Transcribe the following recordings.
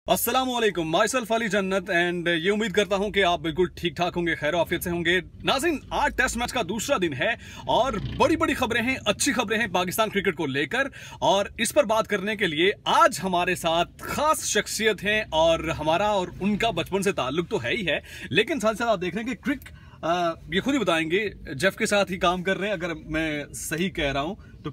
अस्सलाम वालेकुम, my self Ali जन्नत एंड ये उम्मीद करता हूं कि आप बिल्कुल ठीक ठाक होंगे, खैर आफियत से होंगे। नाज़रीन, आज टेस्ट मैच का दूसरा दिन है और बड़ी बड़ी खबरें हैं, अच्छी खबरें हैं पाकिस्तान क्रिकेट को लेकर, और इस पर बात करने के लिए आज हमारे साथ खास शख्सियत हैं और हमारा और उनका बचपन से ताल्लुक तो है ही है, लेकिन साथ साथ आप देख रहे हैं कि ये खुद ही बताएंगे, जेफ के साथ ही काम कर रहे हैं, अगर मैं सही कह रहा हूं तो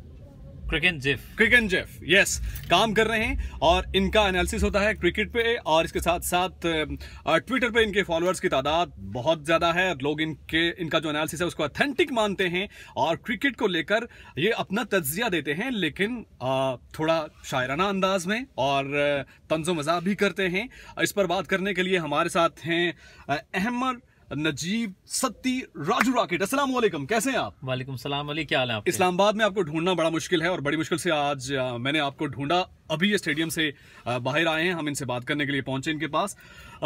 क्रिक एंड जेफ यस काम कर रहे हैं और इनका एनालिसिस होता है क्रिकेट पे, और इसके साथ साथ ट्विटर पे इनके फॉलोअर्स की तादाद बहुत ज्यादा है। लोग इनका जो एनालिसिस है उसको ऑथेंटिक मानते हैं और क्रिकेट को लेकर ये अपना तज्जिया देते हैं, लेकिन थोड़ा शायराना अंदाज में और तंजो मज़ाक भी करते हैं। इस पर बात करने के लिए हमारे साथ हैं अहमद, नजीब, सत्ती, राजू राकेट। अस्सलाम वालेकुम, कैसे हैं आप? वालेकुम सलाम अली, क्या हाल है आपके? इस्लामाबाद में आपको ढूंढना बड़ा मुश्किल है और बड़ी मुश्किल से आज मैंने आपको ढूंढा। अभी ये स्टेडियम से बाहर आए हैं, हम इनसे बात करने के लिए पहुंचे इनके पास।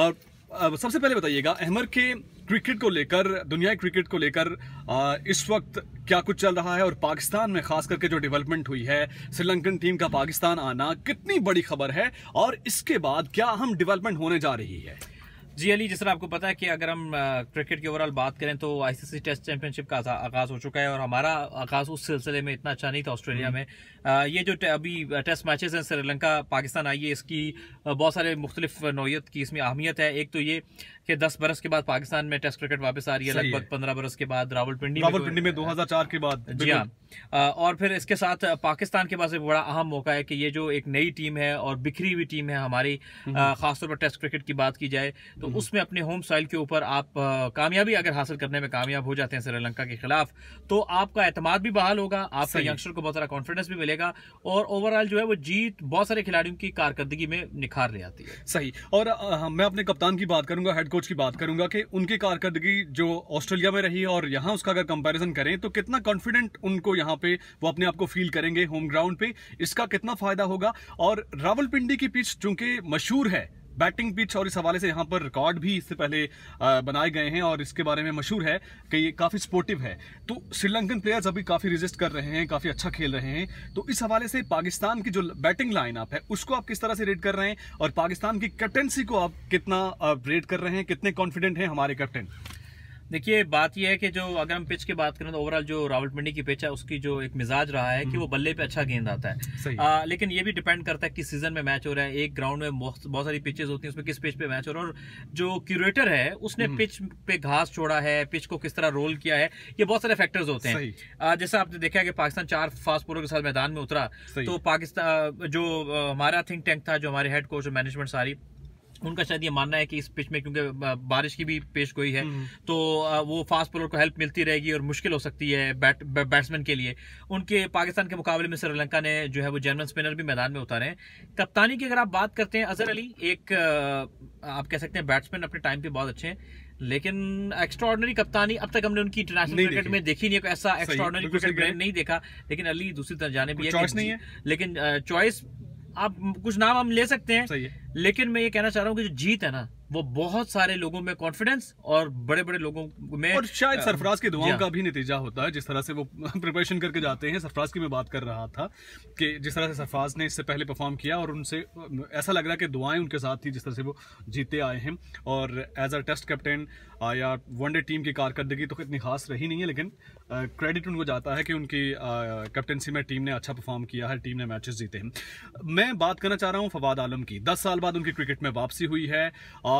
सबसे पहले बताइएगा अहमद के क्रिकेट को लेकर, दुनिया क्रिकेट को लेकर इस वक्त क्या कुछ चल रहा है और पाकिस्तान में खास करके जो डेवलपमेंट हुई है, श्रीलंकन टीम का पाकिस्तान आना कितनी बड़ी खबर है और इसके बाद क्या हम डेवलपमेंट होने जा रही है? जी अली, जिस तरह आपको पता है कि अगर हम क्रिकेट की ओवरऑल बात करें तो आईसीसी टेस्ट चैंपियनशिप का आगाज हो चुका है और हमारा आगाज उस सिलसिले में इतना अच्छा नहीं था ऑस्ट्रेलिया में। ये जो अभी टेस्ट मैचेस हैं, श्रीलंका पाकिस्तान आई है, इसकी बहुत सारे मुख्तलिफ नौयत की इसमें अहमियत है। एक तो ये कि 10 बरस के बाद पाकिस्तान में टेस्ट क्रिकेट वापस आ रही है, लगभग 15 बरस के बाद रावलपिंडी में 2004 के बाद। जी हाँ, और फिर इसके साथ पाकिस्तान के पास एक बड़ा अहम मौका है कि ये जो एक नई टीम है और बिखरी हुई टीम है हमारी, खासतौर पर टेस्ट क्रिकेट की बात की जाए तो उसमें अपने होम सॉइल के ऊपर आप कामयाबी अगर हासिल करने में कामयाब हो जाते हैं श्रीलंका के खिलाफ, तो आपका एतमाद भी बहाल होगा, आपके यंगस्टर को बहुत सारा कॉन्फिडेंस भी मिलेगा और ओवरऑल जो है वो जीत बहुत सारे खिलाड़ियों की कारकर्दगी में निखार ले आती है। सही। और मैं अपने कप्तान की बात करूंगा, हेड कोच की बात करूंगा कि उनकी कारकर्दगी जो ऑस्ट्रेलिया में रही है और यहाँ उसका अगर कंपैरिजन करें तो कितना कॉन्फिडेंट उनको यहाँ पे वो अपने आप को फील करेंगे होम ग्राउंड पे, इसका कितना फायदा होगा। और रावलपिंडी की पिच चूंकि मशहूर है बैटिंग पिच और इस हवाले से यहाँ पर रिकॉर्ड भी इससे पहले बनाए गए हैं और इसके बारे में मशहूर है कि ये काफी स्पोर्टिव है, तो श्रीलंकन प्लेयर्स अभी काफी रेजिस्ट कर रहे हैं, काफी अच्छा खेल रहे हैं। तो इस हवाले से पाकिस्तान की जो बैटिंग लाइनअप है उसको आप किस तरह से रेट कर रहे हैं और पाकिस्तान की कैप्टेंसी को आप कितना रेट कर रहे हैं, कितने कॉन्फिडेंट हैं हमारे कैप्टन? देखिए, बात यह है कि जो अगर हम पिच की बात करें तो ओवरऑल जो रावलपिंडी की पिच है उसकी जो एक मिजाज रहा है कि वो बल्ले पे अच्छा गेंद आता है। लेकिन ये भी डिपेंड करता है किस सीजन में मैच हो रहा है। एक ग्राउंड में बहुत सारी पिचेस होती हैं, उसमें किस पिच पे मैच हो रहा है और जो क्यूरेटर है उसने पिच पे घास छोड़ा है, पिच को किस तरह रोल किया है, ये बहुत सारे फैक्टर्स होते हैं। जैसे आपने देखा कि पाकिस्तान 4 फास्ट बॉलर के साथ मैदान में उतरा, तो पाकिस्तान जो हमारा थिंक टैंक था, जो हमारे हेड कोच और मैनेजमेंट सारी, उनका शायद ये मानना है कि इस पिच में क्योंकि बारिश की भी पेश गोई है तो वो फास्ट बॉलर को हेल्प मिलती रहेगी और मुश्किल हो सकती है बैट्समैन के लिए। उनके पाकिस्तान के मुकाबले में श्रीलंका ने जो है वो जेन्युइन स्पिनर भी मैदान में उतारे हैं। कप्तानी की अगर आप बात करते हैं, अजहर अली एक आप कह सकते हैं बैट्समैन अपने टाइम पे बहुत अच्छे हैं, लेकिन एक्स्ट्राऑर्डिनरी कप्तानी अब तक हमने उनकी इंटरनेशनल क्रिकेट में देखी नहीं है, ऐसा एक्स्ट्राऑर्डिनरी क्रिकेट नहीं देखा। लेकिन अली दूसरी तरफ जाने भी है, लेकिन चॉइस आप कुछ नाम हम ले सकते हैं, लेकिन मैं ये कहना चाह रहा हूँ कि जो जीत है ना वो बहुत सारे लोगों में कॉन्फिडेंस और बड़े बड़े लोगों में, और शायद सरफराज की दुआओं का भी नतीजा होता है, जिस तरह से वो प्रिपरेशन करके जाते हैं। सरफराज की मैं बात कर रहा था कि जिस तरह से सरफराज ने इससे पहले परफॉर्म किया और उनसे ऐसा लग रहा है कि दुआएं उनके साथ थी, जिस तरह से वो जीते आए हैं। और एज अ टेस्ट कैप्टन या वनडे टीम की कारकर्दगी तो इतनी खास रही नहीं है, लेकिन क्रेडिट उनको जाता है कि उनकी कैप्टनसी में टीम ने अच्छा परफॉर्म किया है, टीम ने मैचेस जीते हैं। मैं बात करना चाह रहा हूँ फवाद आलम की। 10 साल बाद उनकी क्रिकेट में वापसी हुई है,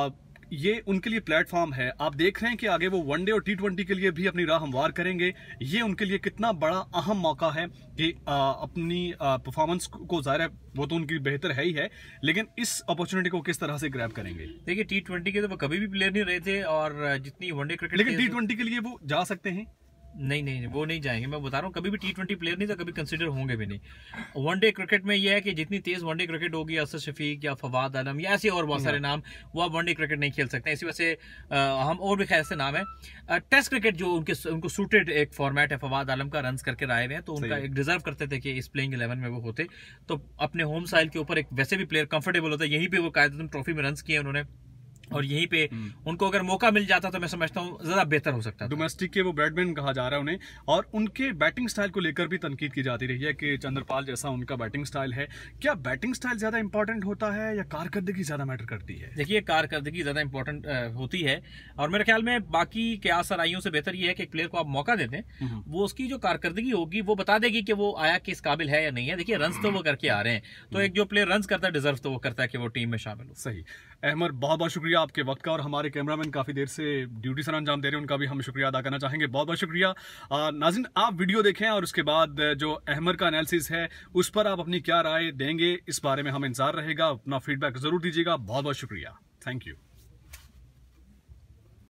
ये उनके लिए प्लेटफॉर्म है। आप देख रहे हैं कि आगे वो वनडे और T20 के लिए भी अपनी राह हमवार करेंगे। ये उनके लिए कितना बड़ा अहम मौका है कि अपनी परफॉर्मेंस को, ज़ाहिर है वो तो उनकी बेहतर है ही है, लेकिन इस अपॉर्चुनिटी को किस तरह से ग्रैब करेंगे? देखिए, T20 के तो वो कभी भी प्लेयर नहीं रहे थे और जितनी वनडे क्रिकेट, लेकिन T20 के लिए वो जा सकते हैं। नहीं, वो नहीं जाएंगे। मैं बता रहा हूँ, कभी भी T20 प्लेयर नहीं था, कभी कंसीडर होंगे भी नहीं। वनडे क्रिकेट में यह है कि जितनी तेज वनडे क्रिकेट होगी, असद शफीक या फवाद आलम या ऐसे और बहुत सारे नाम, वो आप वनडे क्रिकेट नहीं खेल सकते। इसी वजह से हम और भी खैर से नाम है। टेस्ट क्रिकेट जो उनको सूटेड एक फॉर्मेट है, फवाद आलम का रन्स करके आए हुए हैं, तो उनका एक डिजर्व करते थे कि इस प्लेइंग 11 में वो होते, तो अपने होम साइल के ऊपर एक वैसे भी प्लेयर कंफर्टेबल होता है। यहीं पर वो कायदेतन ट्रॉफी में रन्स किए उन्होंने और यहीं पे उनको अगर मौका मिल जाता तो मैं समझता हूँ ज्यादा बेहतर हो सकता है। डोमेस्टिक के वो बैट्समैन कहा जा रहा है उन्हें, और उनके बैटिंग स्टाइल को लेकर भी तनकीद की जाती रही है कि चंद्रपाल जैसा उनका बैटिंग स्टाइल है। क्या बैटिंग स्टाइल ज्यादा इंपॉर्टेंट होता है या कारकर्दगी ज्यादा मैटर करती है? देखिए, कारकर्दगी ज्यादा इंपॉर्टेंट होती है, और मेरे ख्याल में बाकी कयास आराइयों से बेहतर ये है कि एक प्लेयर को आप मौका दे दें, वो उसकी जो कारकर्दगी होगी वो बता देगी कि वो आया किस काबिल है या नहीं है। देखिए, रन्स तो वो करके आ रहे हैं, तो एक जो प्लेयर रन्स करता है डिजर्व तो वो करता है कि वो टीम में शामिल हो। सही। अहमद, बहुत बहुत शुक्रिया आपके वक्त का, और हमारे कैमरामैन काफी देर से ड्यूटी सर अंजाम दे रहे हैं, उनका भी हम शुक्रिया अदा करना चाहेंगे। बहुत बहुत शुक्रिया। नाज़रीन, आप वीडियो देखें और उसके बाद जो अहमद का एनालिसिस है उस पर आप अपनी क्या राय देंगे, इस बारे में हम इंतजार रहेगा। अपना फीडबैक जरूर दीजिएगा। बहुत बहुत शुक्रिया। Thank you.